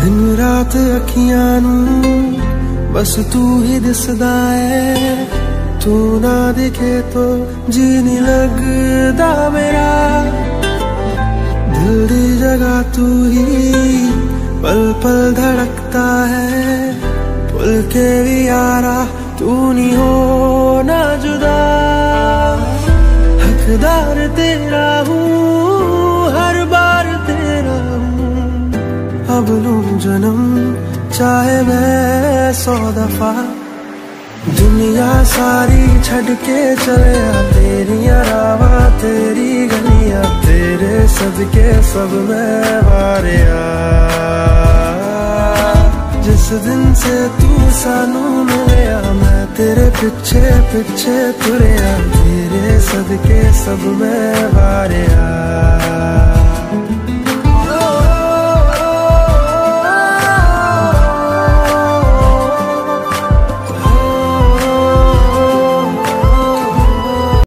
दिन रात अखियां नू बस तू ही दिसदा है। तू ना दिखे तो जी नहीं लगदा मेरा। दिल दी जगह तू ही पल पल धड़कता है। भूल के भी यारा तू नहीं हो ना जुदा। हकदार तेरा हूँ हर बार तेरा हूँ। अब लूं जन्म चाहे मैं 100 दफा। दुनिया सारी छड़ के चले आ तेरिया रावा तेरी गलियां तेरे सदके सब मैं वारिया। जिस दिन से तू सानू मिलया मैं तेरे पिछे पिछे तुरया तेरे सदके सब मैं वारिया।